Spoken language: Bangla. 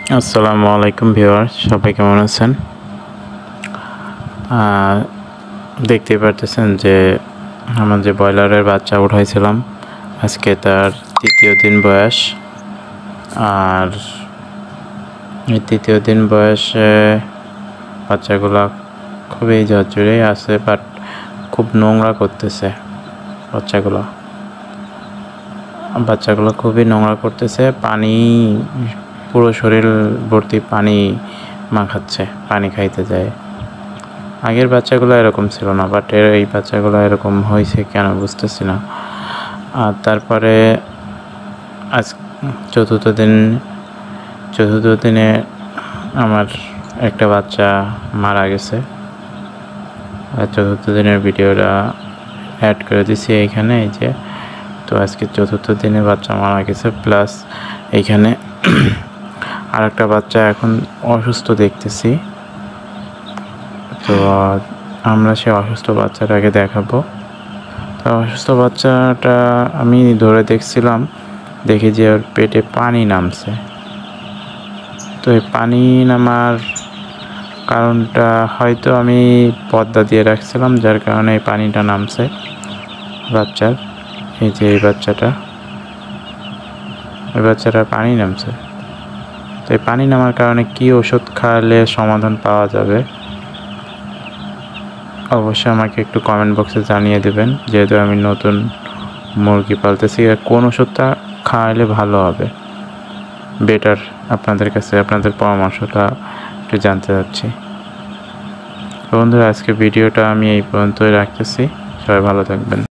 আসসালামু আলাইকুম ভিউয়ার্স, সবাই কেমন আছেন? দেখতে পারতেছেন যে আমার যে ব্রয়লারের বাচ্চা উঠাইছিলাম, আজকে তার তৃতীয় দিন বয়স। আর এই তৃতীয় দিন বয়সে বাচ্চাগুলো খুবই ঝরঝরেই আছে, বাট খুব নোংরা করতেছে। বাচ্চাগুলো খুবই নোংরা করতেছে। পানি, পুরো শরীর ভর্তি পানি মাখাচ্ছে, পানি খাইতে যায়। আগের বাচ্চাগুলো এরকম ছিল না, বাট এই বাচ্চাগুলো এরকম হয়েছে কেন বুঝতেছি না। আর তারপরে আজ চতুর্থ দিনে আমার একটা বাচ্চা মারা গেছে। আর চতুর্থ দিনের ভিডিওটা অ্যাড করে দিছি এইখানে। এই যে, তো আজকে চতুর্থ দিনে বাচ্চা মারা গেছে, প্লাস এইখানে আর একটা বাচ্চা এখন অসুস্থ দেখতেছি। তো আমরা সে অসুস্থ বাচ্চাটাকে দেখাবো। তো অসুস্থ বাচ্চাটা আমি ধরে দেখছিলাম, দেখি যে ওর পেটে পানি নামছে। তো এই পানি নামার কারণটা হয়তো আমি পর্দা দিয়ে রাখছিলাম, যার কারণে এই পানিটা নামছে বাচ্চার। এই যে এই বাচ্চাটার পানি নামছে। তো এই পানি নামার কারণে কি ওষুধ খাওয়ালে সমাধান পাওয়া যাবে, অবশ্যই আমাকে একটু কমেন্ট বক্সে জানিয়ে দেবেন, যেহেতু আমি নতুন মুরগি পালতেছি। আর কোন ওষুধটা খাওয়ালে ভালো হবে, বেটার, আপনাদের কাছে আপনাদের পরামর্শটা একটু জানতে চাচ্ছি। বন্ধুরা, আজকে ভিডিওটা আমি এই পর্যন্তই রাখতেছি। সবাই ভালো থাকবেন।